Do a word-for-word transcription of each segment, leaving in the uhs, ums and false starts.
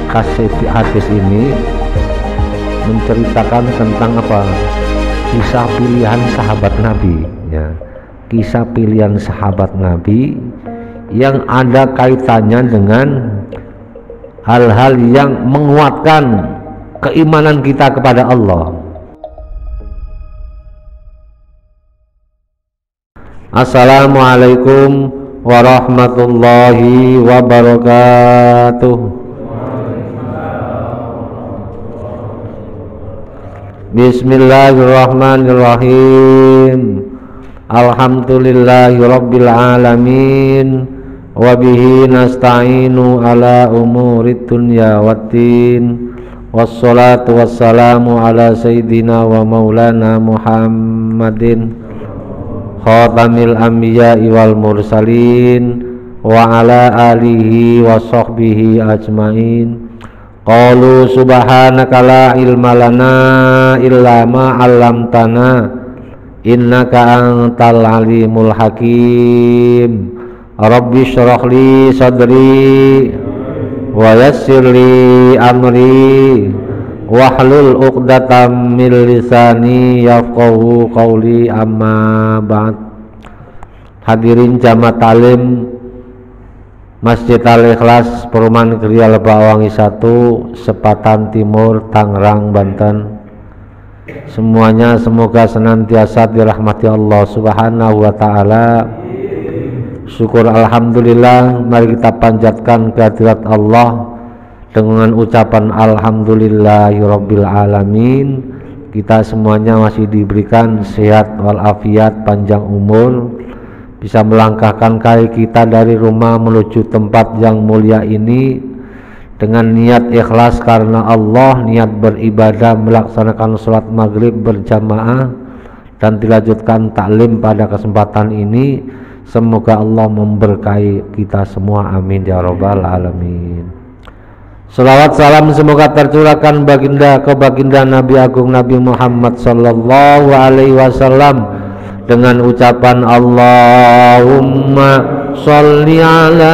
kaset hadis ini menceritakan tentang apa? Kisah pilihan sahabat Nabi, ya. Kisah pilihan sahabat Nabi yang ada kaitannya dengan hal-hal yang menguatkan keimanan kita kepada Allah. Assalamualaikum warahmatullahi wabarakatuh. Bismillahirrahmanirrahim. Alhamdulillahi rabbil alamin. Wabihi nasta'inu ala umurid dunya waddin. Wassalatu wassalamu ala sayyidina wa maulana Muhammadin khatamil anbiya'i wal mursalin wa ala alihi wa sahbihi ajmain. Qalu subhanaka la ilma lana illa ma 'allamtana innaka antal alimul hakim. Rabbi shrah li sadri wa yassir li amri wahlul uqdatam min lisani yafqahu qawli, amma ba'd. Hadirin jamaah talim Masjid Al-Ikhlas Perumahan Gria Lebakwangi satu, Sepatan Timur, Tangerang, Banten. Semuanya semoga senantiasa dirahmati Allah Subhanahu wa taala. Syukur alhamdulillah, mari kita panjatkan kehadirat Allah dengan ucapan alhamdulillahirabbil alamin. Kita semuanya masih diberikan sehat walafiat, panjang umur, bisa melangkahkan kaki kita dari rumah menuju tempat yang mulia ini dengan niat ikhlas karena Allah, niat beribadah, melaksanakan sholat maghrib berjamaah dan dilanjutkan taklim pada kesempatan ini. Semoga Allah memberkahi kita semua, amin ya rabbal alamin. Salawat salam semoga tercurahkan baginda ke baginda Nabi Agung Nabi Muhammad sallallahu alaihi wasallam dengan ucapan Allahumma sholli ala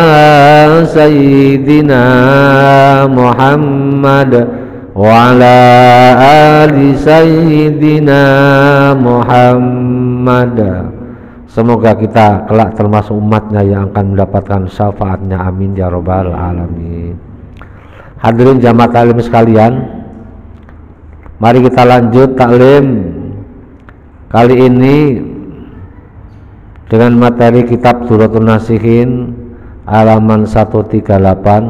sayyidina Muhammad wa ala ali sayyidina Muhammad. Semoga kita kelak termasuk umatnya yang akan mendapatkan syafaatnya, amin ya rabbal alamin. Hadirin jamaah taklim sekalian, mari kita lanjut taklim kali ini dengan materi kitab Suratul Nasihin halaman seratus tiga puluh delapan,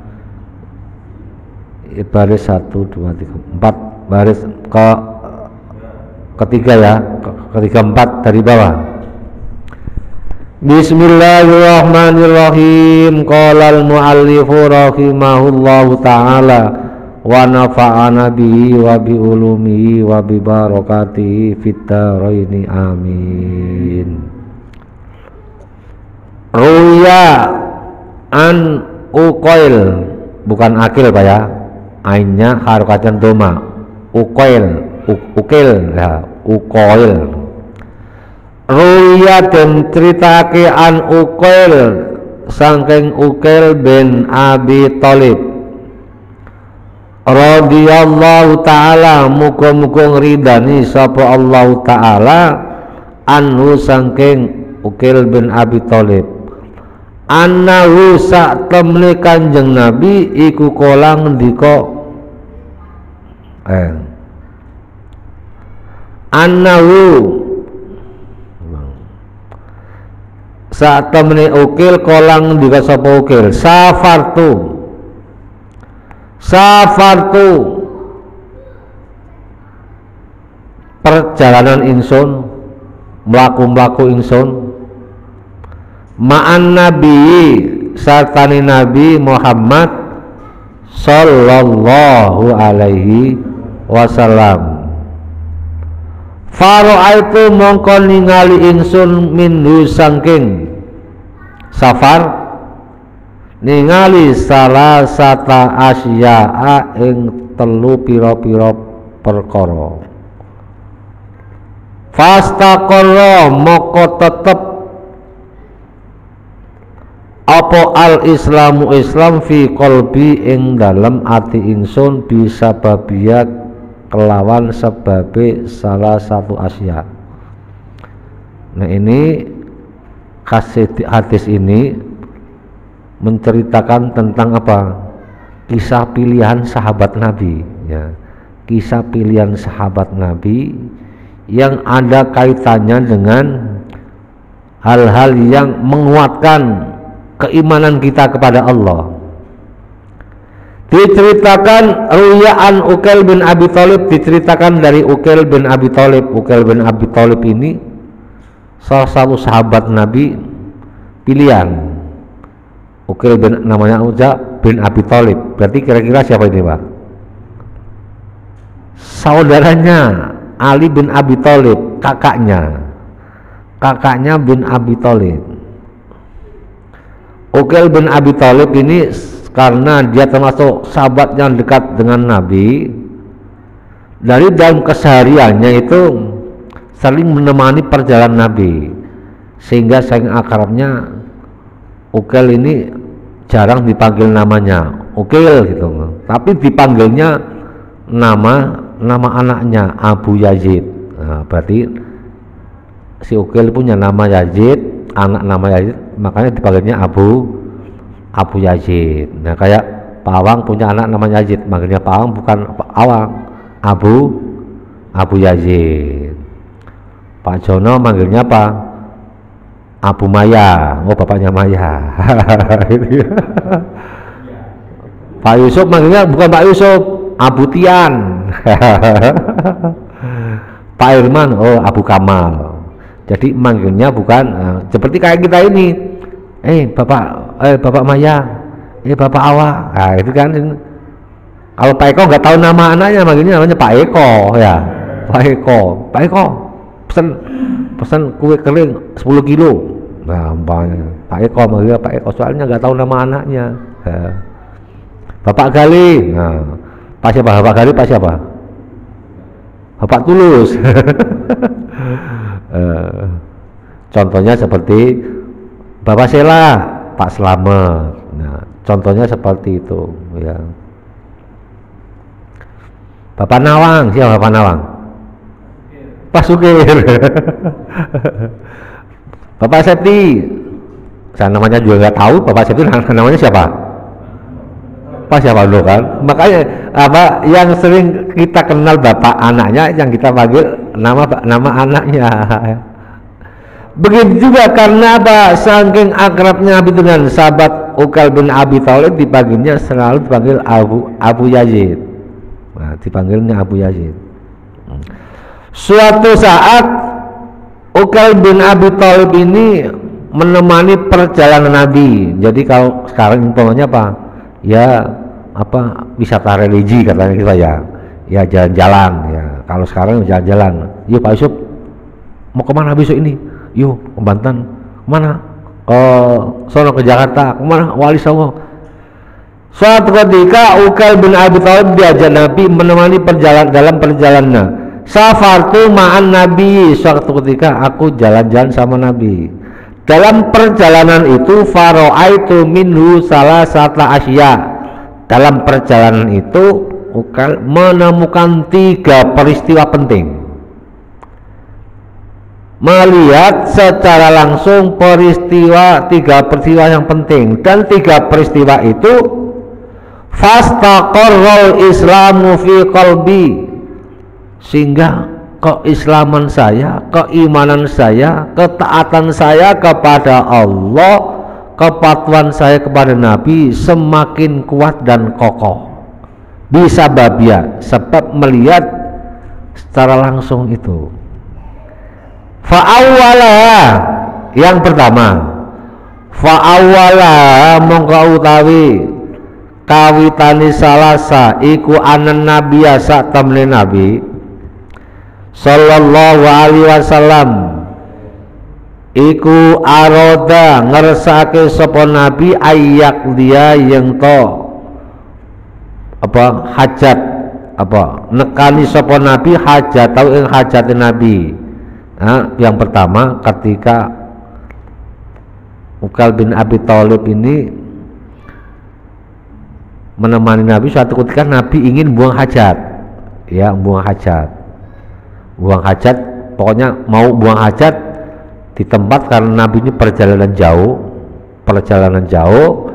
baris satu, dua, tiga, empat, baris ke ketiga ya, ke, ketiga empat dari bawah. Bismillahirrahmanirrahim. Qala al-muallifu rahimahullahu ta'ala wa nafa'ana bihi wa bi ulumihi wa bi barakatihi fid dharaini amin. Ruya an uqail, bukan akil Pak ya, ainnya harokatan doma, uqail, ukil ya, uqail. Ruya dan ceritake an Uqail saking Uqail bin Abi Thalib radhiyallahu ta'ala, muga-muga ngridani sapa Allah ta'ala anhu saking Uqail bin Abi Thalib annahu sak temne Kanjeng Nabi iku kala ngendika eh annahu saat temene Ukil kolang juga sapa Ukil safartu safartu perjalanan ingsun mlaku-mlaku ingsun ma'an nabi sartani Nabi Muhammad sallallahu alaihi wasallam. Faro'aitu mongko ningali ingsun minhu sangking safar ningali salah sata asya'a ing telu pira-pira perkara. Fastaqarra moko tetep apa al islamu Islam fi qalbi ing dalem ati ingsun bisa babia kelawan sebabe salah satu asya. Nah ini hadis ini menceritakan tentang apa? Kisah pilihan sahabat Nabi ya. Kisah pilihan sahabat Nabi yang ada kaitannya dengan hal-hal yang menguatkan keimanan kita kepada Allah. Diceritakan ruyaan Uqail bin Abi Thalib, diceritakan dari Uqail bin Abi Thalib. Uqail bin Abi Thalib ini salah satu sahabat Nabi pilihan. Uqail bin namanya Uja bin Abi Thalib. Berarti kira-kira siapa ini, Pak? Saudaranya Ali bin Abi Thalib, kakaknya. Kakaknya bin Abi Thalib. Uqail bin Abi Thalib ini karena dia termasuk sahabat yang dekat dengan Nabi, dari dalam kesehariannya itu saling menemani perjalanan Nabi, sehingga saking akrabnya Uqail ini jarang dipanggil namanya Uqail gitu, tapi dipanggilnya nama nama anaknya Abu Yazid. Nah, berarti si Uqail punya nama Yazid, anak nama Yazid, makanya dipanggilnya Abu Abu Yazid. Nah kayak Pawang punya anak namanya Yazid, manggilnya Pawang bukan Awang, Abu Abu Yazid. Pak Jono manggilnya apa? Abu Maya, oh bapaknya Maya. Pak Yusuf manggilnya bukan Pak Yusuf, Abu Tian. Pak Irman, oh Abu Kamal. Jadi manggilnya bukan uh, seperti kayak kita ini, eh bapak, eh bapak Maya, eh bapak Awa, nah itu kan. Kalau Pak Eko nggak tahu nama anaknya, manggilnya namanya Pak Eko ya, Pak Eko, Pak Eko, pesan pesan kue kering sepuluh kilo, nah umpamanya Pak Eko manggilnya Pak Eko, soalnya nggak tahu nama anaknya. Ya. Bapak Gali, nah Pak siapa? Bapak Gali Pak siapa? Bapak Tulus. Uh, contohnya seperti Bapak Sela, Pak Slamet. Nah, contohnya seperti itu ya. Bapak Nawang, siapa Bapak Nawang? Pak Sukir. Bapak Septi, saya namanya juga nggak tahu. Bapak Septi namanya siapa? Pak siapa dulu kan? Makanya apa yang sering kita kenal bapak anaknya, yang kita panggil nama nama anaknya. Begitu juga karena apa? Saking akrabnya Nabi dengan sahabat Uqail bin Abi Thalib, dipanggilnya selalu dipanggil Abu Abu Yazid. Nah, dipanggilnya Abu Yazid. Suatu saat Uqail bin Abi Thalib ini menemani perjalanan Nabi. Jadi kalau sekarang umpamanya apa? Ya apa wisata religi katanya kita ya. Ya jalan-jalan ya. Kalau sekarang jalan-jalan. Yuk Pak Yusuf, mau kemana besok ini? Yuk ke Banten. Kemana? Ke sono ke Jakarta. Kemana? Wali Songo. Suatu ketika Uqail bin Abi Thalib diajak Nabi menemani perjalanan dalam perjalanannya. Safartu ma'an Nabi. Suatu ketika aku jalan-jalan sama Nabi. Dalam perjalanan itu faro'aitu minhu salah sata asya. Dalam perjalanan itu Uqail menemukan tiga peristiwa penting. Melihat secara langsung peristiwa tiga peristiwa yang penting, dan tiga peristiwa itu fastaqarral islamu fi qalbi, sehingga keislaman saya, keimanan saya, ketaatan saya kepada Allah, kepatuhan saya kepada Nabi semakin kuat dan kokoh. Bisa babia, sebab melihat secara langsung itu. Fa'awwala, yang pertama, fa'awwala mongko utawi kawitani salasa iku anan nabiya sak temne Nabi sallallahu alaihi wasallam iku aroda ngersake sapa Nabi ayak dia yang to apa hajat apa nekani sapa Nabi hajat tau ing hajate Nabi. Nah, yang pertama ketika Uqal bin Abi Thalib ini menemani Nabi. Suatu ketika Nabi ingin buang hajat, ya buang hajat, buang hajat, pokoknya mau buang hajat di tempat karena Nabi ini perjalanan jauh, perjalanan jauh.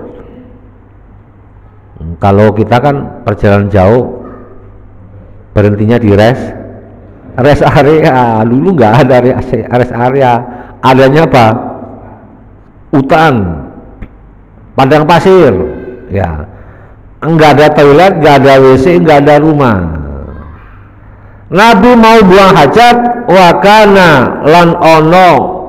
Kalau kita kan perjalanan jauh berhentinya di rest, rest area. Dulu nggak ada rest area, adanya apa? Hutan, padang pasir, ya. Enggak ada toilet, enggak ada W C, enggak ada rumah. Nabi mau buang hajat, wa kana lan ono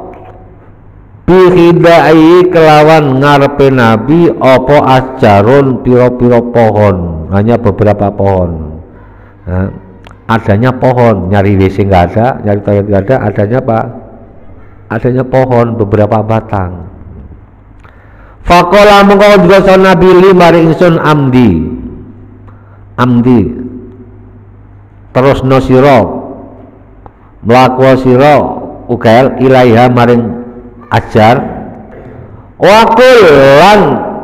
bihidai kelawan ngarepe Nabi opo asjarun piro-piro pohon, hanya beberapa pohon. Nah, adanya pohon, nyari W C enggak ada, nyari toilet enggak ada, adanya apa? Adanya pohon beberapa batang. Faqala mengko juga Nabi li mari ingsun amdi amdi terus no sira mlaku sira ukail ilaiha maring ajar wa qul lan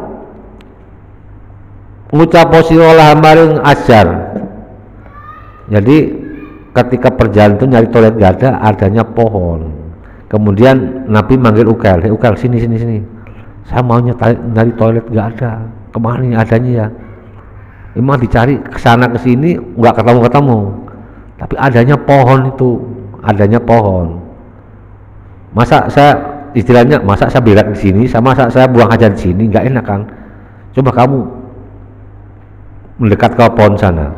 ngucap sira lah maring ajar. Jadi ketika perjalanan itu nyari toilet gak ada, adanya pohon. Kemudian Nabi manggil ukail, hey, ukail sini sini sini. Saya maunya nyari toilet nggak ada, kemana nih adanya ya? Emang dicari kesana kesini nggak ketemu ketemu, tapi adanya pohon itu, adanya pohon. Masa saya istilahnya, masa saya berak di sini, sama masa saya buang hajat di sini, nggak enak kan? Coba kamu mendekat ke pohon sana.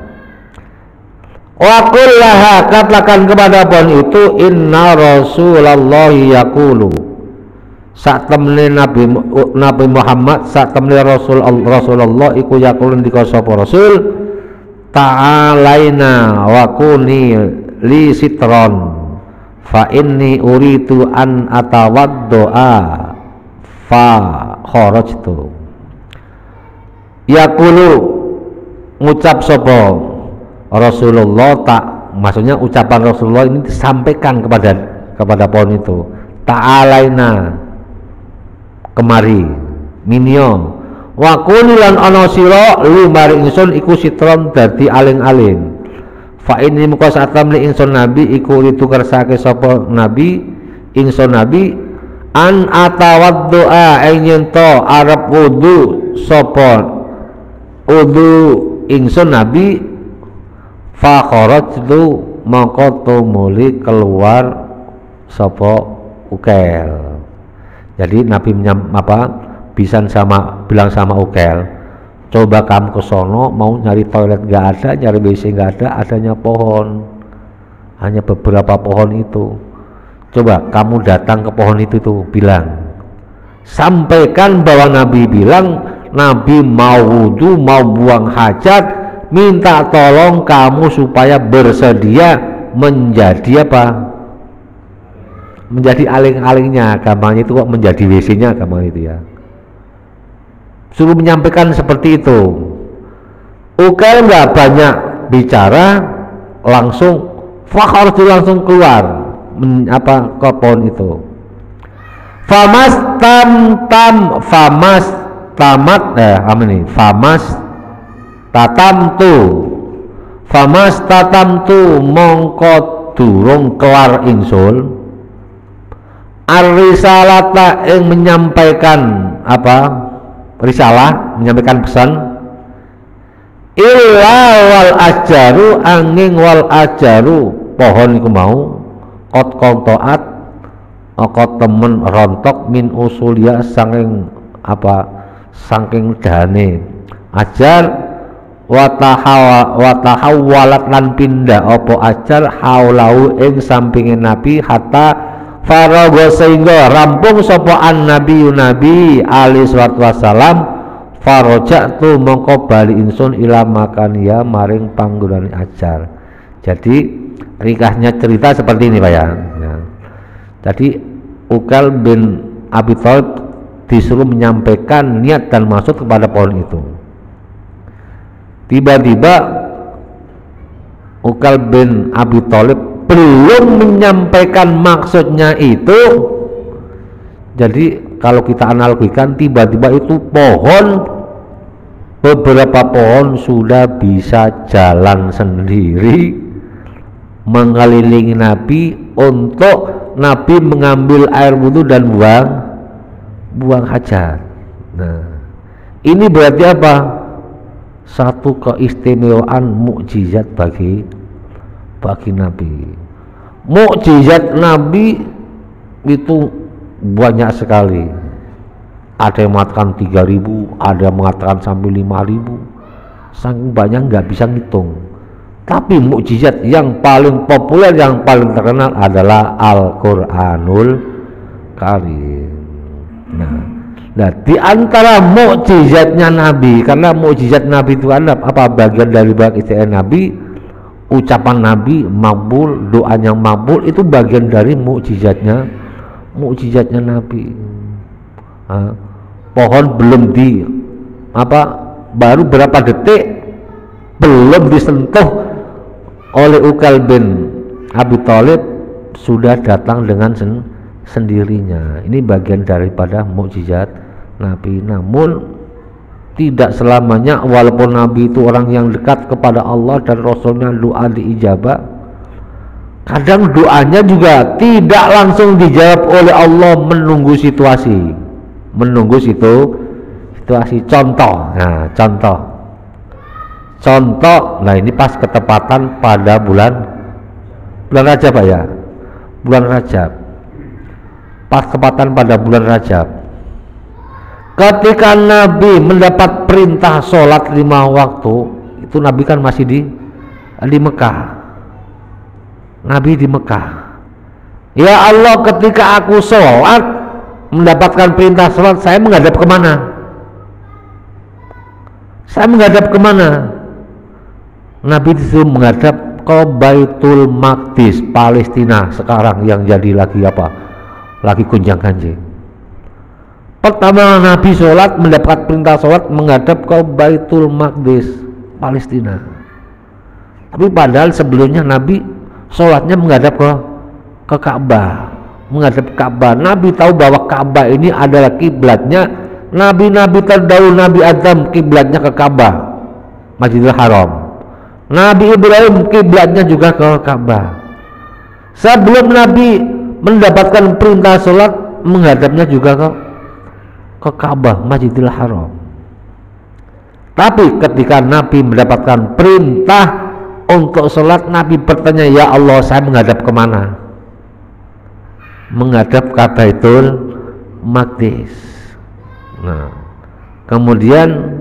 Wa qul laha, katakan kepada pohon itu, inna Rasulullah yaqulu, saat temne Nabi Nabi Muhammad, saat temne Rasul Rasulullah iku yakulun dika sapa Rasul, ta'alaina wa kuni li sitron fa inni uritu an atawaddoa fa kharajtu. Yakulu ngucap sapa Rasulullah, tak maksudnya ucapan Rasulullah ini disampaikan kepada kepada pohon itu, ta'alaina kemari minyo wa kulilan ana sira lu mari ingsun iku sitron dadi aling-aling. Fa ini muka saat tamli ingsun Nabi iku itu kersake sapa Nabi ingsun Nabi an atawaddoa ing to arep wudu sapa wudu ingsun Nabi fa kharajtu mongko tumuli keluar sapa ukel. Jadi Nabi menyam, apa bisa sama bilang sama ukel, coba kamu ke sono mau nyari toilet nggak ada, nyari W C nggak ada, adanya pohon, hanya beberapa pohon itu. Coba kamu datang ke pohon itu tuh, bilang, sampaikan bahwa Nabi bilang Nabi mau wudu, mau buang hajat, minta tolong kamu supaya bersedia menjadi apa? Menjadi aling-alingnya, gampangnya itu kok menjadi W C-nya, gampang itu ya. Suruh menyampaikan seperti itu. Ukel nggak banyak bicara, langsung fakhar itu langsung keluar men, apa ke pohon itu. Famas tam tam famas tamat eh apa nih? Famas tatam tu famas tatam tu mongko durung kelar ingsun ar-risalata yang menyampaikan apa risalah, menyampaikan pesan illa wal ajaru angin wal ajaru pohon iku mau kot kontoat kot temen rontok min usulia saking apa saking dane ajar watahawa watahawalat lan pindah opo ajar haulau ing sampingin Nabi hatta farago sehingga rampung sopoan Nabi Nabi alaihi salatu wassalam farojak tu mongko bali insun ila makan ya maring panggonan ajar. Jadi ringkasnya cerita seperti ini Pak ya, ya. Jadi Uqal bin Abi Thalib disuruh menyampaikan niat dan maksud kepada pohon itu. Tiba-tiba Uqal bin Abi Thalib belum menyampaikan maksudnya itu, jadi kalau kita analogikan, tiba-tiba itu pohon, beberapa pohon sudah bisa jalan sendiri mengelilingi Nabi untuk Nabi mengambil air wudhu dan buang buang hajat. Nah, ini berarti apa? Satu keistimewaan mukjizat bagi bagi Nabi. Mukjizat Nabi itu banyak sekali. Ada yang mengatakan tiga ribu, ada yang mengatakan sampai lima ribu. Saking banyak nggak bisa ngitung. Tapi mukjizat yang paling populer, yang paling terkenal adalah Al-Qur'anul Karim. Nah, nah di antara mukjizatnya Nabi, karena mukjizat Nabi itu ada apa? Bagian dari bagian Nabi, ucapan Nabi makbul, doanya makbul, itu bagian dari mukjizatnya, mukjizatnya Nabi. Nah, pohon belum di apa, baru berapa detik belum disentuh oleh Ukal bin Abi Thalib sudah datang dengan sen sendirinya. Ini bagian daripada mukjizat Nabi. Namun tidak selamanya, walaupun Nabi itu orang yang dekat kepada Allah dan Rasulnya, doa diijabah, kadang doanya juga tidak langsung dijawab oleh Allah, menunggu situasi, menunggu situ situasi. Contoh, nah contoh contoh nah ini pas ketepatan pada bulan bulan Rajab ya, bulan Rajab, pas ketepatan pada bulan Rajab, ketika Nabi mendapat perintah sholat lima waktu, itu Nabi kan masih di di Mekah. Nabi di Mekah. Ya Allah, ketika aku sholat mendapatkan perintah sholat, saya menghadap kemana? Saya menghadap kemana? Nabi disuruh menghadap ke Baitul Maqdis, Palestina sekarang yang jadi lagi apa? Lagi gonjang ganjing. Pertama Nabi sholat, mendapat perintah sholat menghadap ke Baitul Maqdis, Palestina. Tapi padahal sebelumnya Nabi sholatnya menghadap ke ke Ka'bah, menghadap Ka'bah. Nabi tahu bahwa Ka'bah ini adalah kiblatnya Nabi-Nabi terdahulu. Nabi Adam kiblatnya ke Ka'bah, Masjidil Haram. Nabi Ibrahim kiblatnya juga ke Ka'bah. Sebelum Nabi mendapatkan perintah sholat, menghadapnya juga ke ke Ka'bah, Masjidil Haram. Tapi ketika Nabi mendapatkan perintah untuk sholat, Nabi bertanya, ya Allah, saya menghadap kemana? Menghadap ke Baitul Maqdis. Nah, kemudian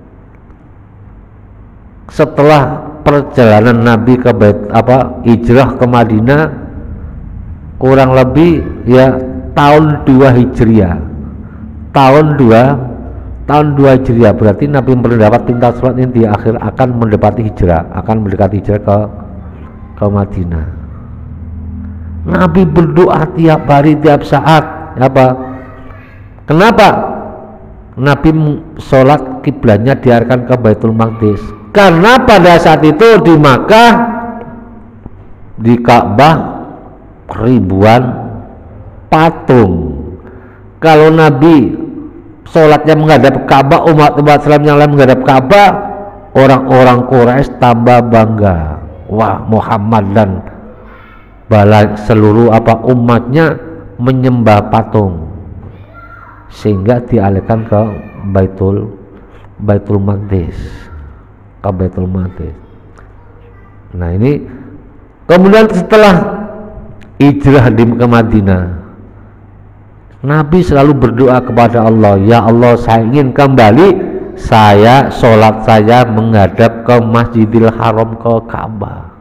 setelah perjalanan Nabi ke Bait apa hijrah ke Madinah, kurang lebih ya tahun dua Hijriah. Tahun dua tahun dua Hijriah berarti Nabi mendapat perintah sholat ini di akhir akan mendapati hijrah, akan mendekati hijrah ke ke Madinah. Nabi berdoa tiap hari, tiap saat. Apa? Kenapa? Nabi sholat kiblatnya diarahkan ke Baitul Maqdis. Karena pada saat itu di Makkah, di Ka'bah ribuan patung. Kalau Nabi sholatnya menghadap Ka'bah, umat-umat Islam yang lain menghadap Ka'bah, orang-orang Quraisy tambah bangga. Wah, Muhammad dan bala seluruh apa umatnya menyembah patung, sehingga dialihkan ke Baitul Baitul Maqdis, ke Baitul Maqdis. Nah ini kemudian setelah hijrah di ke Madinah, Nabi selalu berdoa kepada Allah, ya Allah, saya ingin kembali, saya sholat saya menghadap ke Masjidil Haram, ke Ka'bah.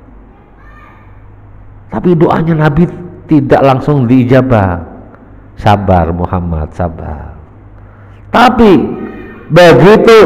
Tapi doanya Nabi tidak langsung diijabah. Sabar Muhammad, sabar. Tapi begitu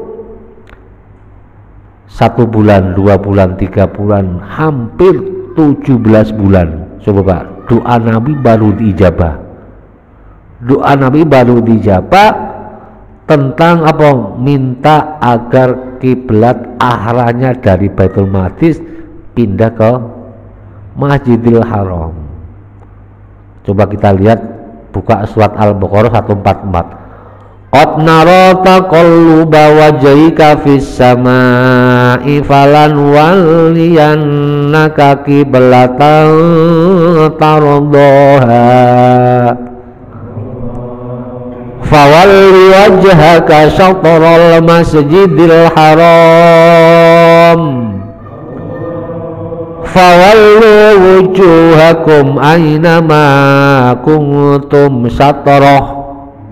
satu bulan, dua bulan, tiga bulan, hampir tujuh belas bulan, coba Pak, doa Nabi baru diijabah. Doa Nabi baru diijabah tentang apa? Minta agar kiblat arahnya dari Baitul Maqdis pindah ke Masjidil Haram. Coba kita lihat buka surat Al-Baqarah seratus empat puluh empat. Qad nara taqalluba wajhika fis samaa'i falan walliyannaka qiblatan tardaha fawalli wajhaka syatral masjidil haram fawallu wujuhakum aynama kuntum syatrah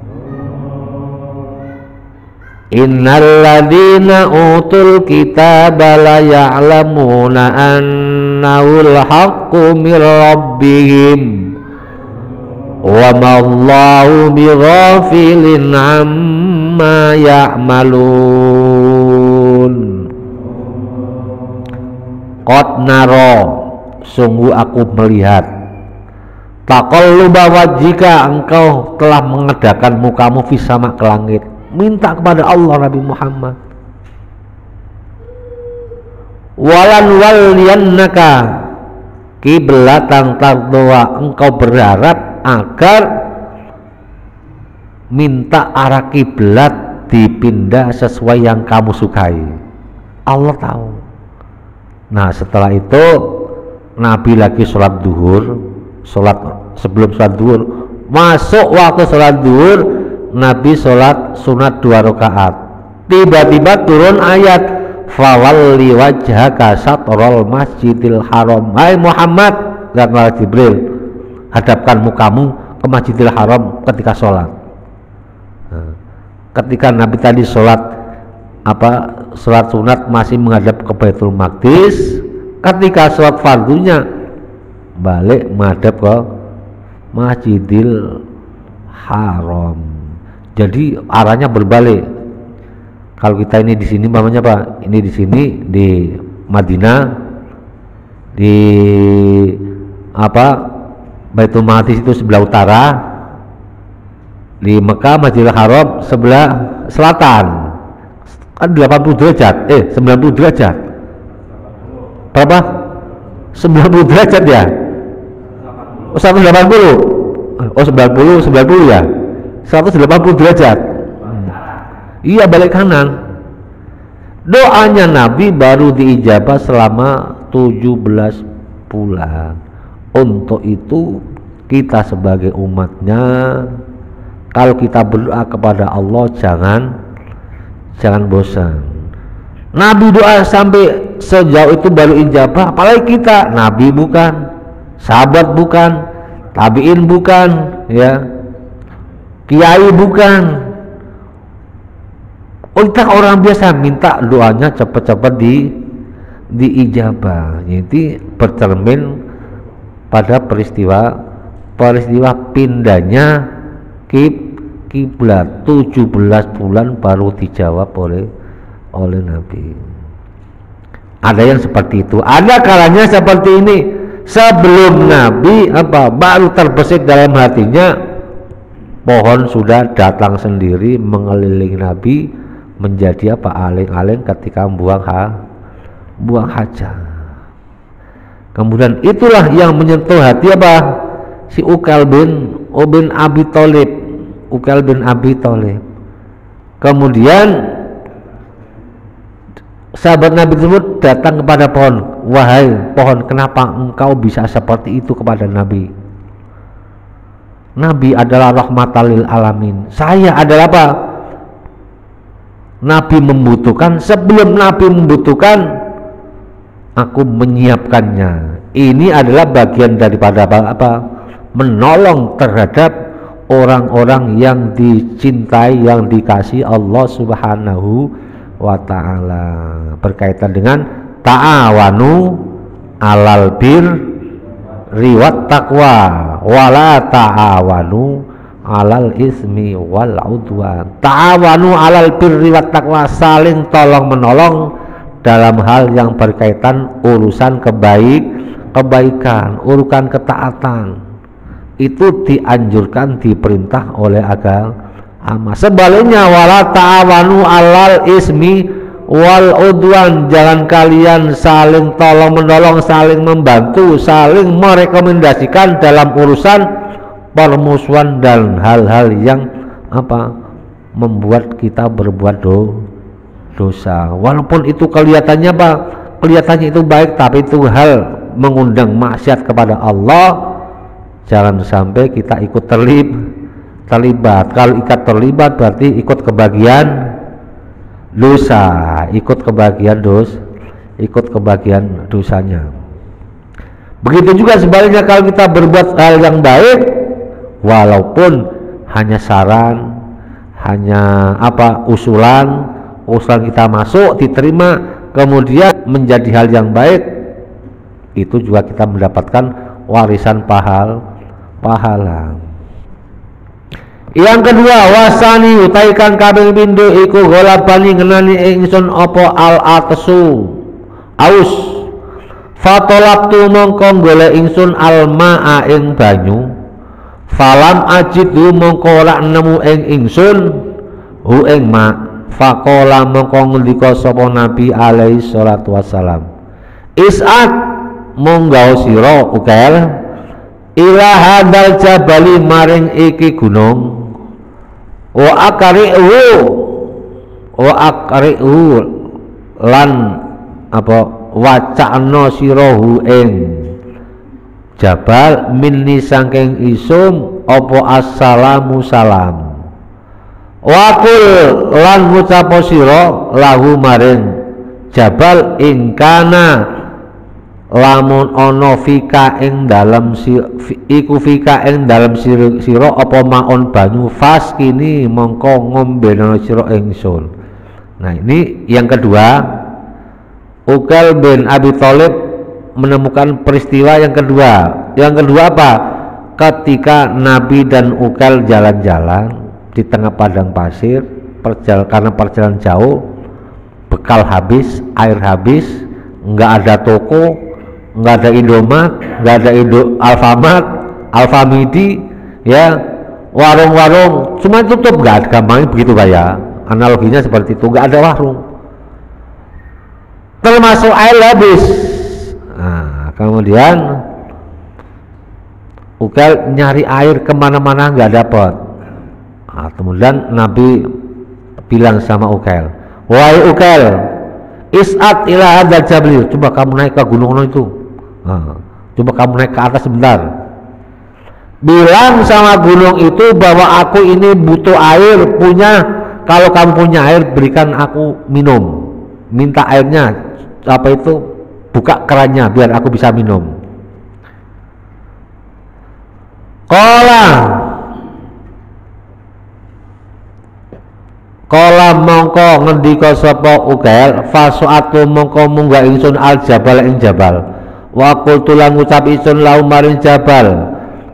innal ladina utul kitaba la ya'lamuna annahul haqqu mir rabbihim wa ma Allahu bighafilin amma ya'malun. Qad naro, sungguh aku melihat, taqalluba wajhika, engkau telah mengedakan mukamu fis sama ke langit, minta kepada Allah Nabi Muhammad. Walan waliyannaka kiblatan tardoa, engkau berharap agar minta arah kiblat dipindah sesuai yang kamu sukai. Allah tahu. Nah setelah itu Nabi lagi sholat duhur, sholat sebelum sholat duhur, masuk waktu sholat duhur, Nabi sholat sunat dua rakaat. Tiba-tiba turun ayat, fawalli wajhaka syatrol masjidil haram. Hai Muhammad, kata Jibril, hadapkan mukamu ke Masjidil Haram ketika sholat. Nah, ketika Nabi tadi sholat apa sholat sunat masih menghadap ke Baitul Maqdis, ketika sholat fardunya balik menghadap ke Masjidil Haram. Jadi arahnya berbalik. Kalau kita ini di sini namanya apa? Ini di sini di Madinah, di apa Baitul Maqdis itu sebelah utara, di Mekah Masjidil Haram sebelah selatan. Kan delapan puluh derajat, eh sembilan puluh derajat. Berapa? sembilan puluh derajat ya? Oh seratus delapan puluh. Oh sembilan puluh, sembilan puluh ya. seratus delapan puluh derajat. Hmm. Iya balik kanan. Doanya Nabi baru diijabah selama tujuh belas bulan. Untuk itu kita sebagai umatnya, kalau kita berdoa kepada Allah jangan jangan bosan. Nabi doa sampai sejauh itu baru ijabah, apalagi kita. Nabi bukan, sahabat bukan, tabiin bukan, ya, kiai bukan. Oh, kita orang biasa minta doanya cepat-cepat di diijabah. Jadi bercermin pada peristiwa peristiwa pindahnya kib kiblat tujuh belas bulan baru dijawab oleh oleh Nabi. Ada yang seperti itu, ada kalanya seperti ini. Sebelum Nabi apa baru terbesit dalam hatinya, pohon sudah datang sendiri mengelilingi Nabi menjadi apa aling-aling ketika buang ha buang hajat. Kemudian itulah yang menyentuh hati apa si Uqal bin bin Abi Thalib. Uqal bin Abi Thalib. Kemudian sahabat Nabi tersebut datang kepada pohon. Wahai pohon, kenapa engkau bisa seperti itu kepada Nabi? Nabi adalah rahmatan lil alamin. Saya adalah apa? Nabi membutuhkan, sebelum Nabi membutuhkan aku menyiapkannya. Ini adalah bagian daripada apa? apa? Menolong terhadap orang-orang yang dicintai, yang dikasih Allah Subhanahu wa ta'ala, berkaitan dengan ta'awanu alal bir riwat taqwa wala ta'awanu alal ismi wal udwan. Ta'awanu alal bir riwat taqwa, saling tolong menolong dalam hal yang berkaitan urusan kebaik kebaikan, urusan ketaatan. Itu dianjurkan, diperintah oleh agama. Sebaliknya wala ta'awanu alal ismi wal udwan, jangan kalian saling tolong menolong, saling membantu, saling merekomendasikan dalam urusan permusuhan dan hal-hal yang apa membuat kita berbuat do, dosa. Walaupun itu kelihatannya apa? Kelihatannya itu baik, tapi itu hal mengundang maksiat kepada Allah. Jangan sampai kita ikut terlib, terlibat. Kalau ikut terlibat berarti ikut kebagian dosa, ikut kebagian dos, ikut kebagian dosanya. Begitu juga sebaliknya kalau kita berbuat hal yang baik, walaupun hanya saran, hanya apa usulan, usulan kita masuk, diterima, kemudian menjadi hal yang baik, itu juga kita mendapatkan warisan pahal, pahala. Yang kedua, wasani utaikan kabeh pindho iku golabani ngenani ingsun apa al atsu aus fatolaktu mongko golek ingsun almaa ing banyu falam ajidu mongko ora nemu ing ingsun hu ing ma faqala mongko ngendika sapa Nabi alaihi salatu wassalam is'at monggo sira ukel ila hadal jabali maring iki gunung wa akari'u wa akari'u lan apa wacana sirahu ing jabal minni saking isum apa assalamu salam wakul lan ngucap sira lahu maring jabal ingkana lamun ono fika ing dalam si, iku fika ing dalam sira apa maon banyu fas kini mongko ngombeno sira ingsun. Nah ini yang kedua, Uqail bin Abi Thalib menemukan peristiwa yang kedua. Yang kedua apa? Ketika Nabi dan Uqail jalan-jalan di tengah padang pasir, perjal karena perjalanan jauh, bekal habis, air habis, nggak ada toko, nggak ada Indomaret, nggak ada Indo Alfamart, Alfamidi, ya warung-warung cuma tutup, nggak ada, gampang begitu kayak analoginya seperti itu, nggak ada warung, termasuk air habis. Nah, kemudian Uqail nyari air kemana-mana nggak dapat. Nah, kemudian Nabi bilang sama Uqail, wahai Uqail, is'at ila hadzal jabal, coba kamu naik ke gunung itu. Nah, coba kamu naik ke atas sebentar. Bilang sama gunung itu bahwa aku ini butuh air, punya, kalau kamu punya air berikan aku minum. Minta airnya apa itu, buka kerannya biar aku bisa minum. Qala Qala mongko ngendika sapa Uqail fasuatu mongko munggah ingsun al jabal ing jabal wa qultu lan ngucap ingsun lau maring jabal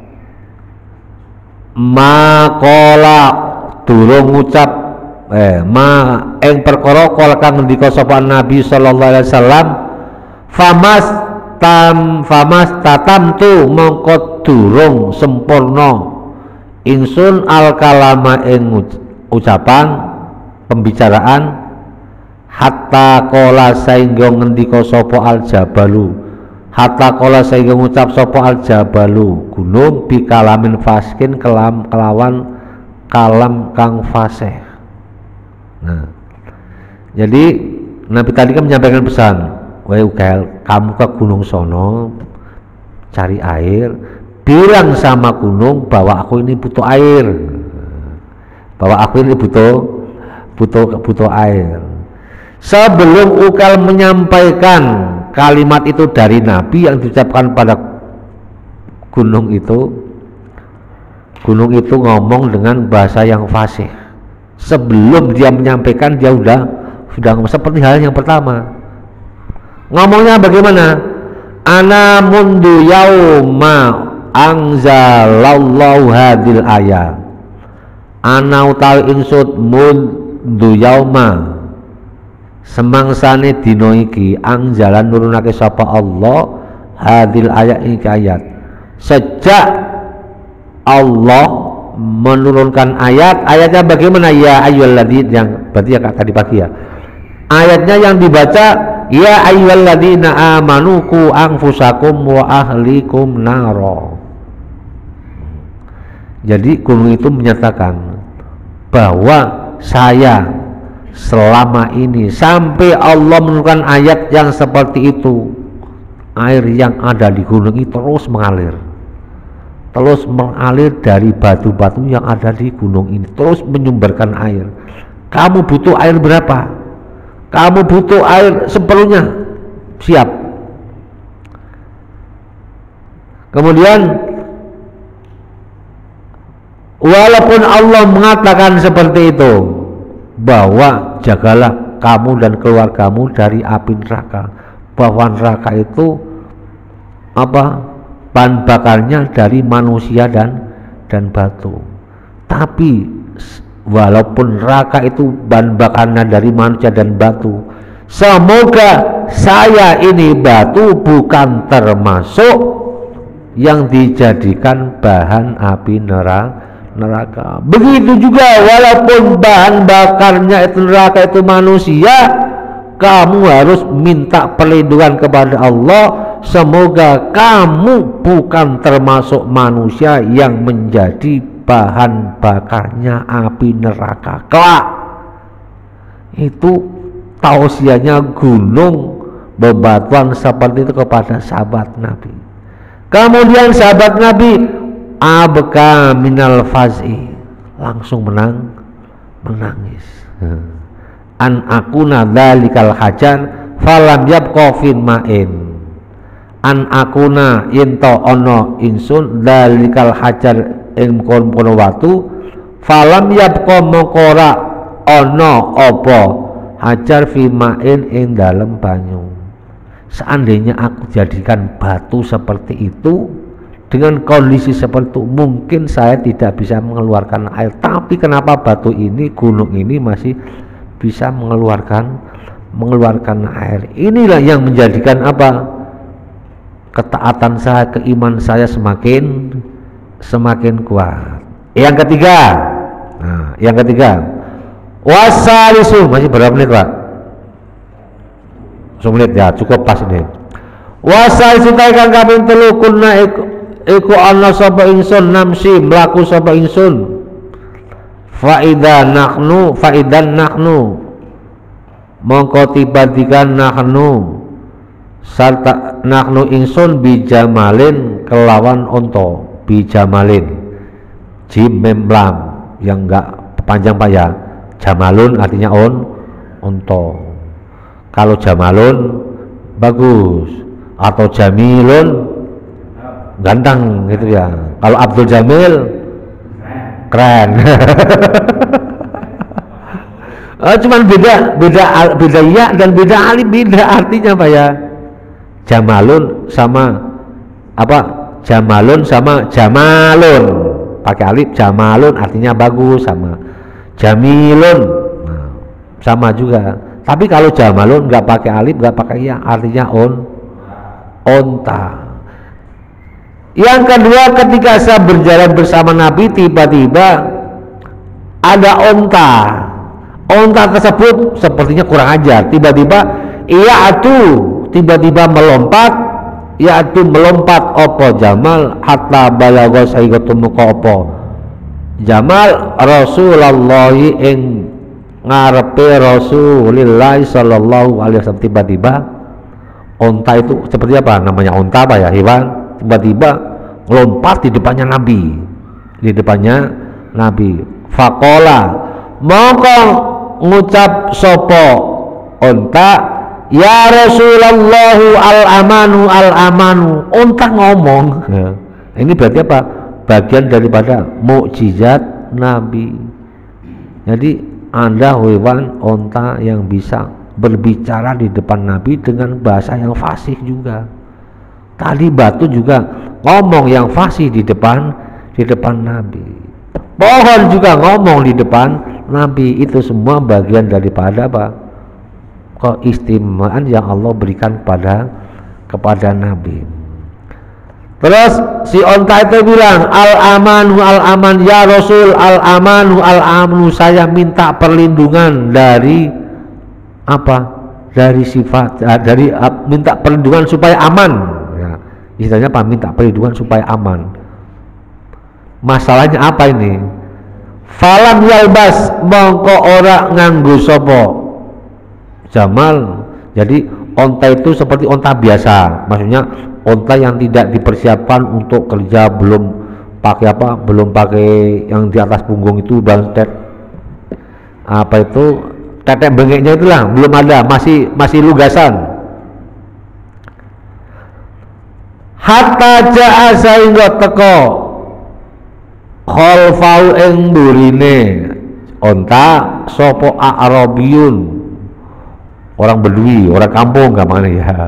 ma qala durung ngucap eh ma ing perkara kala kang ngendika sapa Nabi sallallahu alaihi wasallam famas tam famas tatam tu mongko durung sempurna ingsun al kalama ing ucapan pembicaraan hatta kola saingga ngendika sapa al jabalu hatta kola saingga ngucap sapa al jabalu gunung bi kalamin faskin kelam kelawan kalam kang fasih. Nah, jadi Nabi tadi kan menyampaikan pesan, wahai Uqail, kamu ke gunung sono cari air, bilang sama gunung bahwa aku ini butuh air, bahwa aku ini butuh butuh butuh air. Sebelum Uqail menyampaikan kalimat itu dari Nabi yang diucapkan pada gunung itu, gunung itu ngomong dengan bahasa yang fasih. Sebelum dia menyampaikan, dia sudah sudah seperti hal yang pertama. Ngomongnya bagaimana? Ana mundu yauma anzalallahu hadil ayat. Ana utawi ingsun mundu yauma semangsane dina iki anjalan nurunake sapa Allah hadil ayat iki ayat. Sejak Allah menurunkan ayat, ayatnya bagaimana? Ya ayyuhalladzina, yang berarti yang tadi pagi ya. Ayatnya yang dibaca ya ayyuhalladzina amanu qu anfusakum wa ahlikum naro. Jadi gunung itu menyatakan bahwa saya selama ini sampai Allah menurunkan ayat yang seperti itu, air yang ada di gunung itu terus mengalir, terus mengalir dari batu-batu yang ada di gunung ini, terus menyumberkan air. Kamu butuh air berapa? Kamu butuh air seperlunya, siap. Kemudian walaupun Allah mengatakan seperti itu, bahwa jagalah kamu dan keluargamu dari api neraka, bahwa neraka itu apa, bahan bakarnya dari manusia dan dan batu. Tapi walaupun neraka itu bahan bakarnya dari manusia dan batu, semoga saya ini batu bukan termasuk yang dijadikan bahan api neraka. neraka. Begitu juga walaupun bahan bakarnya itu neraka itu manusia, kamu harus minta perlindungan kepada Allah, semoga kamu bukan termasuk manusia yang menjadi bahan bakarnya api neraka kelak. Itu tausiahnya gunung bebatuan seperti itu kepada sahabat Nabi. Kemudian sahabat Nabi abka minal fazi, langsung menang menangis. An akuna dzalikal hajar falam yabqa fin ma'in. An akuna ento ono insun dzalikal hajar ing kono watu falam yabqa mokora ono opo hajar fi ma'in ing dalem banyu. Seandainya aku jadikan batu seperti itu, dengan kondisi seperti itu, mungkin saya tidak bisa mengeluarkan air. Tapi kenapa batu ini, gunung ini masih bisa mengeluarkan mengeluarkan air? Inilah yang menjadikan apa? Ketaatan saya, keimanan saya semakin semakin kuat. Yang ketiga, nah, yang ketiga, wasalisu, masih berapa menit Pak? sepuluh menit ya, cukup pas ini. Wasalisu kang kaping telu kunna iku iku ana sapa ingsun namsi mlaku sapa ingsun faida nahnu faidan nahnu mongko tiba-tiba nahnu sarta nahnu ingsun bijamalin kelawan onto, bijamalin jim memlam yang enggak panjang Pak ya, jamalun artinya on onto. Kalau jamalun bagus, atau jamilun ganteng gitu ya. Kalau Abdul Jamil keren. Oh, cuman beda beda beda ya dan beda alif, beda artinya Pak ya. Jamalun sama apa? Jamalun sama jamalun pakai alif, jamalun artinya bagus, sama jamilun nah, sama juga. Tapi kalau jamalun nggak pakai alif, nggak pakai ya, artinya on onta. Yang kedua, ketika saya berjalan bersama Nabi, tiba-tiba ada onta. Onta tersebut sepertinya kurang ajar. Tiba-tiba ia atu, tiba-tiba melompat, ia atu melompat opo Jamal hatta balagha sayyidatu opo Jamal Rasulullah ing ngarepe Rasulullah sallallahu alaihi wasallam. Tiba-tiba onta itu seperti apa namanya, onta apa ya, hewan, tiba-tiba lompat di depannya Nabi, di depannya Nabi. Faqala maka ngucap sopo onta, ya Rasulullah al-amanu al-amanu. Onta ngomong ya. Ini berarti apa? Bagian daripada mukjizat Nabi. Jadi ada hewan onta yang bisa berbicara di depan Nabi dengan bahasa yang fasih juga. Tadi batu juga ngomong yang fasih di depan di depan Nabi. Pohon juga ngomong di depan Nabi. Itu semua bagian daripada apa? Keistimewaan yang Allah berikan kepada kepada Nabi. Terus si onta itu bilang, al-amanu al-aman ya Rasul, al-amanu al-amanu, saya minta perlindungan dari apa? Dari sifat, dari uh, minta perlindungan supaya aman. Ya, istilahnya apa? Minta perlindungan supaya aman. Masalahnya apa ini? Falam yalbas mongko ora nganggo sopo Jamal. Jadi onta itu seperti onta biasa, maksudnya onta yang tidak dipersiapkan untuk kerja, belum pakai apa, belum pakai yang di atas punggung itu bantet apa itu tetek bengeknya itulah, belum ada, masih masih lugasan. Hatta ja'a sehingga teko khalfau ing burine onta sopo a'rabiyun, orang Bedui, orang kampung gamane ya.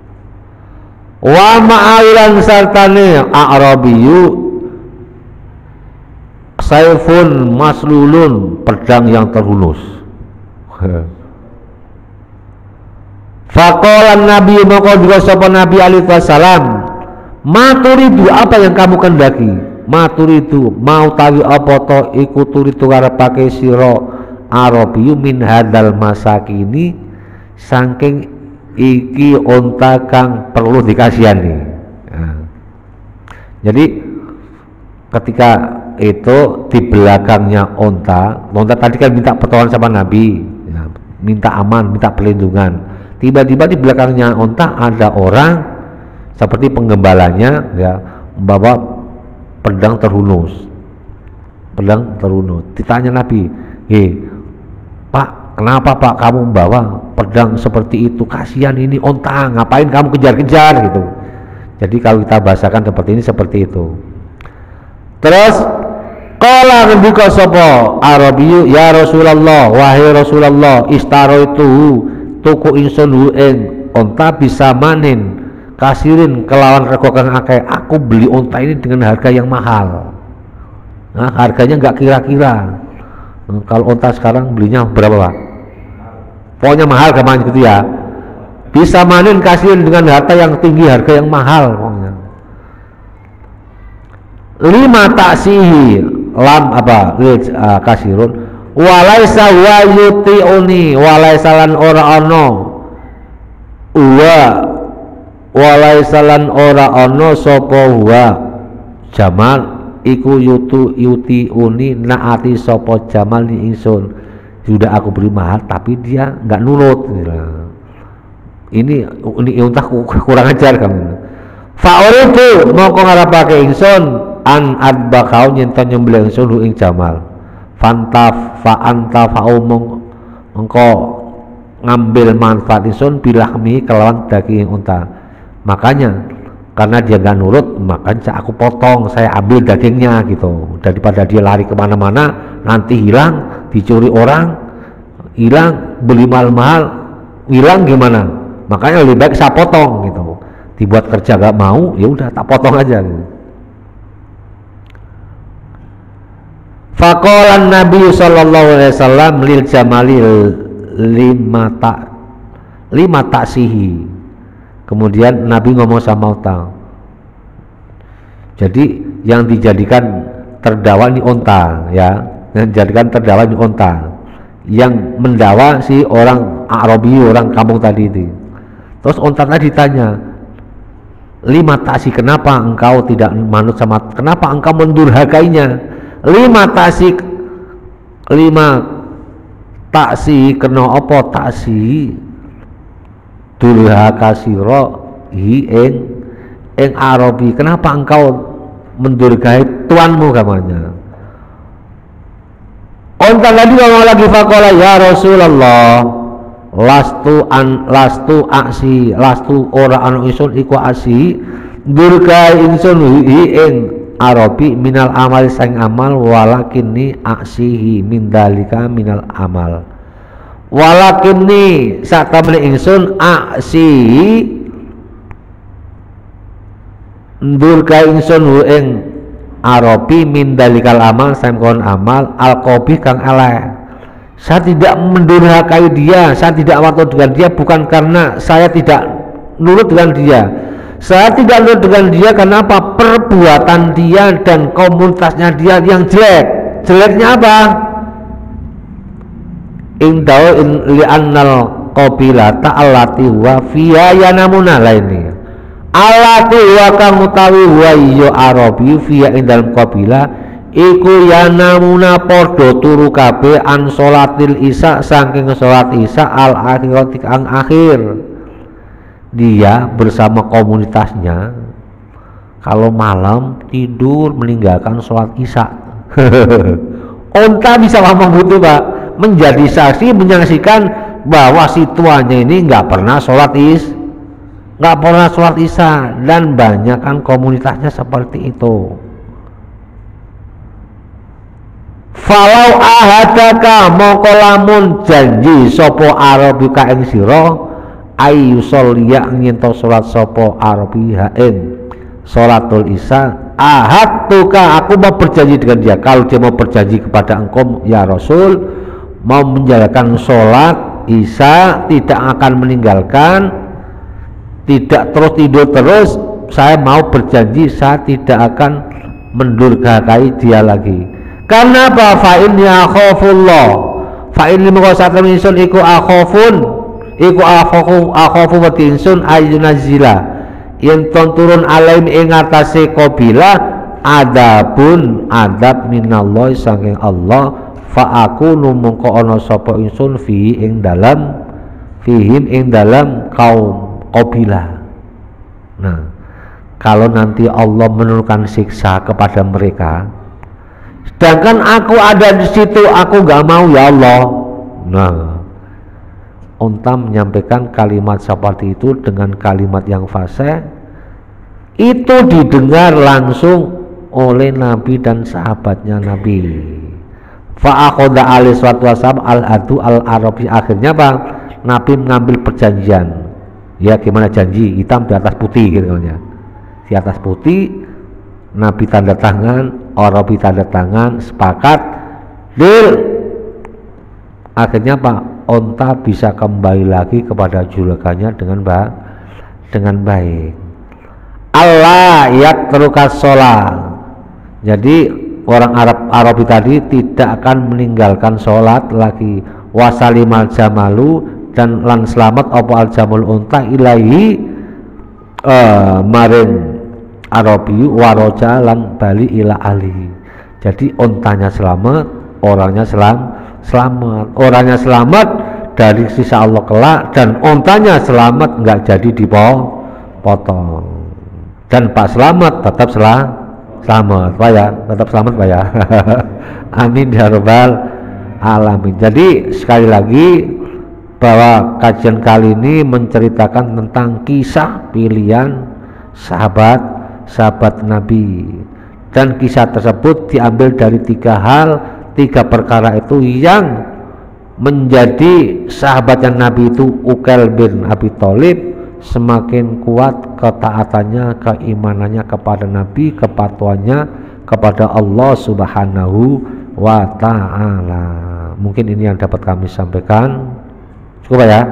Wa ma'awilan sartane a'rabiyu saifun maslulun, pedang yang terhunus. Faqalan Nabi maka juga sapa Nabi alaihi wasallam, maturidu apa yang kamu kendaki, maturidu mau tawi apa to iku turidu karepake sira Arabiyu min hadal masakini saking iki onta kang perlu dikasihani. Nah, jadi ketika itu di belakangnya onta, onta tadi kan minta pertolongan sama Nabi, ya, minta aman, minta perlindungan. Tiba-tiba di belakangnya onta ada orang seperti penggembalanya, ya, membawa pedang terhunus, pedang terhunus. Ditanya Nabi, "Hei, Pak, kenapa Pak kamu membawa pedang seperti itu? Kasihan ini onta, ngapain kamu kejar-kejar?" gitu. Jadi kalau kita bahasakan seperti ini, seperti itu. Terus qala ngendika sapa Arabiyu, "Ya Rasulullah, wahai Rasulullah, istaro itu tuku insun ing onta bisa manin kasirin kelawan rego kang akeh. Aku beli onta ini dengan harga yang mahal." Nah, harganya nggak kira-kira. Nah, kalau onta sekarang belinya berapa Pak? Pokoknya mahal kemana gitu ya. Bisa manin kasirin dengan harta yang tinggi, harga yang mahal pokoknya. Lima taksihi lam apa uh, kasirun walaisa wa yuti'uni walaisa lan ora ono wa walaisa lan ora ono sapa wa Jamal iku yutu yuti'uni naati sapa Jamal ni ingsun. Sudah aku beri mahal tapi dia nggak nurut. Ini ini untah kurang ajar kamu. Fa'uritu mongko ngarepake ingsun an adbakau nyento nyembelih ingsun ing Jamal. Fantaf fa anta fa'u mongko ngambil manfaat ingsun bilahmi kelawan daging unta. Makanya karena dia nggak nurut, makanya aku potong, saya ambil dagingnya gitu, daripada dia lari kemana-mana nanti hilang, dicuri orang, hilang, beli mahal-mahal, hilang gimana? Makanya lebih baik saya potong gitu. Dibuat kerja gak mau, ya udah tak potong aja gitu. Faqalan Nabi sallallahu alaihi wasallam lil jamalil lima tak lima taksihi. Kemudian Nabi ngomong sama unta. Jadi yang dijadikan terdakwa ini unta, ya, yang dijadikan terdakwa ini unta. Yang mendakwa si orang Arabi, orang kampung tadi itu. Terus unta tadi ditanya, lima taksi, kenapa engkau tidak manut sama, kenapa engkau mendurhakainya? Lima taksi, lima taksi, kena apa taksi? Durhaka sira hi ing ing Arabi, kenapa engkau mendurhakai tuanmu gamanya? Onta tadi ngomong lagi, faqala ya Rasulullah lastu an lastu aksi lastu ora anu isun iku aksi durkai insun hi ing Arabi minal amal sang amal walakinni aksihi min dalika minal amal walakinni sak tamne ingsun aksi durkai insun ing Arabi min dalikal amal sang kon amal alqabi kang elek. Saya tidak mendurhakai dia, saya tidak waktu dengan dia bukan karena saya tidak nurut dengan dia. Saya tidak nurut dengan dia karena apa? Perbuatan dia dan komunitasnya dia yang jelek. Jeleknya apa? Indau in li'annal qabila ta'allati wa fiya yanamuna lainnya. Allati wa kang utawi wa ya Arabi fiya ing dalam qabila iku yanamuna podo turu kabeh an sholatil isya saking sholat isya al akhirat ang akhir. Dia bersama komunitasnya kalau malam tidur meninggalkan sholat isya. Onta bisa ngomong gitu Pak, menjadi saksi menyaksikan bahwa si tuannya ini nggak pernah sholat is nggak pernah sholat isya, dan banyak kan komunitasnya seperti itu. Falau ahadaka moko lamun janji sopo arabika ing sira ayu sholya ngento salat sopo arabiha ing salatul isya ahad tuka aku mau berjanji dengan dia. Kalau dia mau berjanji kepada engkau ya Rasul mau menjalankan sholat isya, tidak akan meninggalkan, tidak terus tidur terus, saya mau berjanji saya tidak akan mendurhakai dia lagi. Karena apa? Fa inni akhafullah, fa inni maqasatam insun iku akhafun iku akhafu akhafu wa insun ayunazila yen turun alaim ing atase qabilah adabun adab minallahi saking Allah, fa aku mongko ana sapa insun fi ing dalam fihim ing dalam kaum qabilah. Nah, kalau nanti Allah menurunkan siksa kepada mereka, sedangkan aku ada di situ, aku gak mau ya Allah. Nah, unta menyampaikan kalimat seperti itu dengan kalimat yang fasih, itu didengar langsung oleh Nabi dan sahabatnya Nabi. Fa'akhoda alaihi salatu wassalam al-adu al-arabi. Akhirnya Bang, Nabi mengambil perjanjian. Ya gimana janji, hitam di atas putih gitu ya. Di atas putih Nabi tanda tangan, Arabi tanda tangan, sepakat, deal. Akhirnya Pak, onta bisa kembali lagi kepada julukannya dengan baik, dengan baik. Allah yatrukas sholat. Jadi orang Arab Arabi tadi tidak akan meninggalkan sholat lagi. Wasalimal jamalu dan lan selamat apa al jamul unta ilahi uh, maring Arabi waroja lan bali ila ali. Jadi ontanya selamat, orangnya selam, selamat, orangnya selamat dari sisa Allah kelak, dan ontanya selamat nggak jadi dipotong. Dan Pak selamat tetap selah, selamat Pak ya, tetap selamat Pak ya. Amin ya rabbal alamin. Jadi sekali lagi bahwa kajian kali ini menceritakan tentang kisah pilihan sahabat sahabat Nabi, dan kisah tersebut diambil dari tiga hal, tiga perkara itu yang menjadi sahabatnya Nabi itu Uqail bin Abi Thalib semakin kuat ketaatannya, keimanannya kepada Nabi, kepatuhannya kepada Allah Subhanahu wa ta'ala. Mungkin ini yang dapat kami sampaikan. Cukup ya.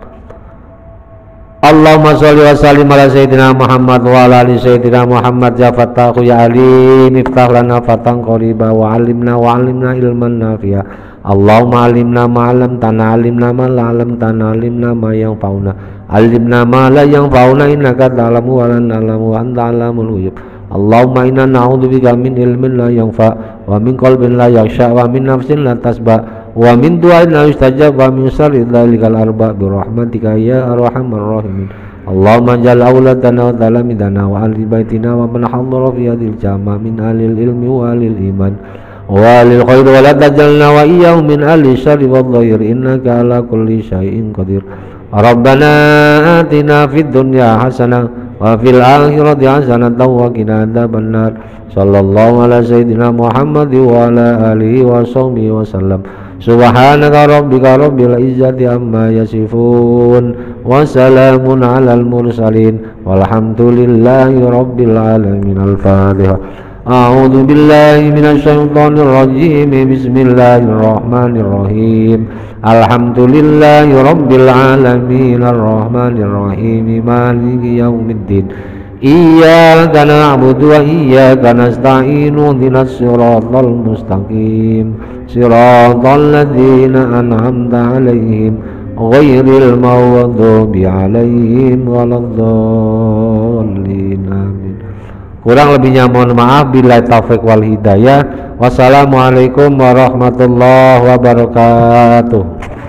Allahumma sholli wa sallim ala sayyidina Muhammad wa ala ali sayyidina Muhammad ya fattahu ya alim iftah lana fatan qariba wa alimna wa alimna ilman nafi'a. Allahumma alimna ma lam tana alimna ma la lam tana alimna ma yanfa'una alimna ma la yanfa'una innaka ta'lamu wa la na'lamu wa anta 'alamul ghuyub. Allahumma inna na'udzubika min ilmin la yanfa' wa min qalbin la yakhsha wa min nafsin la tasba' wa min du'ain la yustajab wa min syarri dzalikal arba' bi rahmatika ya arhamar rahimin. Allahumma ja'al auladana wa talamidana wa ahli baitina wa man hadara fi hadhil jama' min ahli ilmi wa ahli iman wa lil khair wa la tajalna wa iyyahum min ahli syarri wal dhayr innaka ala kulli syai'in qadir. Rabbana atina fid dunya hasanah wa fil akhirati hasanatan wa qina adzabannar. Sallallahu ala sayyidina Muhammad wa ala alihi wa sahbihi wa sallam. Subhanaka rabbika rabbil izzati amma yasifun wa salamun alal mursalin walhamdulillahi rabbil alamin. Al-Fatihah. A'udzu billahi minasy syaithanir rajim. Bismillahirrahmanirrahim. Alhamdulillahi rabbil alamin arrahmanir rahim maliki yaumiddin. Iyyaka na'budu wa iyyaka nasta'in ihdinas siratal mustaqim siratal ladzina an'amta 'alaihim ghairil maghdubi 'alaihim waladdallin. Amin. Kurang lebihnya mohon maaf. Billahi taufik wal hidayah. Wassalamualaikum warahmatullahi wabarakatuh.